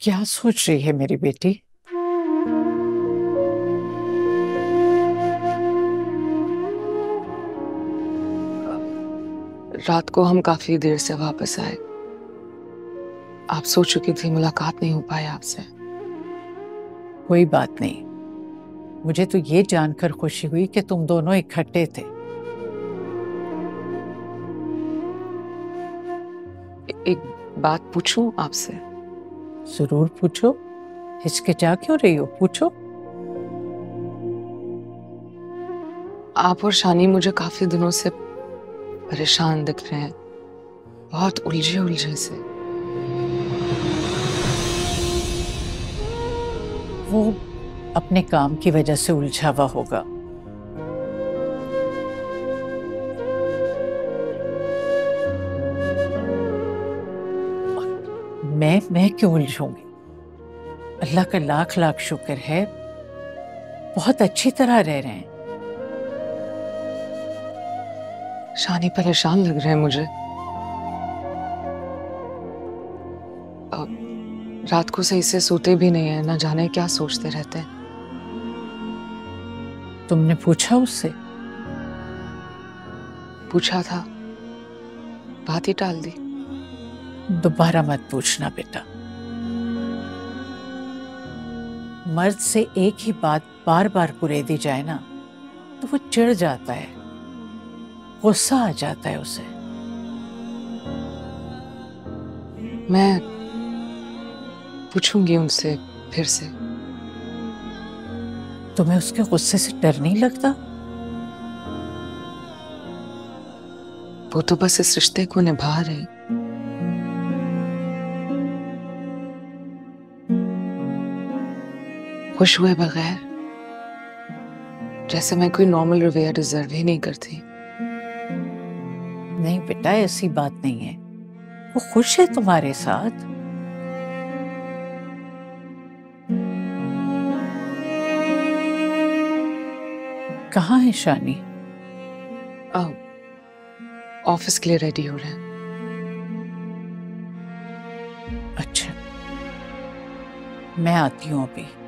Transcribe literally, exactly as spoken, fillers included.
क्या सोच रही है मेरी बेटी? रात को हम काफी देर से वापस आए। आप सो चुकी थी, मुलाकात नहीं हो पाई आपसे। कोई बात नहीं। मुझे तो ये जानकर खुशी हुई कि तुम दोनों इकट्ठे थे। ए, एक बात पूछूं आपसे? जरूर पूछो। हिचकिचा क्यों रही हो? पूछो। आप और शानी मुझे काफी दिनों से परेशान दिख रहे हैं, बहुत उलझे उलझे से। वो अपने काम की वजह से उलझा हुआ होगा। मैं मैं क्यों उलझूंगी? अल्लाह का लाख लाख शुक्र है, बहुत अच्छी तरह रह रहे हैं। शानी परेशान लग रहे हैं मुझे। अब रात को सही से सोते भी नहीं है, ना जाने क्या सोचते रहते हैं। तुमने पूछा उससे? पूछा था, बात ही टाल दी। दोबारा मत पूछना बेटा। मर्द से एक ही बात बार बार कुरेदी जाए ना तो वो चिढ़ जाता है, गुस्सा आ जाता है उसे। मैं पूछूंगी उनसे फिर से। तुम्हें उसके गुस्से से डर नहीं लगता? वो तो बस इस रिश्ते को निभा रहे, खुश हुए बगैर, जैसे मैं कोई नॉर्मल रवैया डिजर्व ही नहीं करती। नहीं बेटा, ऐसी बात नहीं है। वो खुश है तुम्हारे साथ। कहाँ है शानी? ऑफिस के लिए रेडी हो रहे हैं। अच्छा, मैं आती हूँ अभी।